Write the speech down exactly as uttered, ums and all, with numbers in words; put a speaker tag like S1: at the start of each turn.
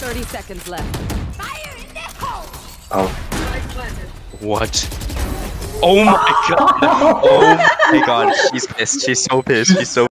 S1: thirty seconds left. Fire in the hole!
S2: Oh.
S3: What? Oh my god! Oh my god! She's pissed. She's so pissed. She's so.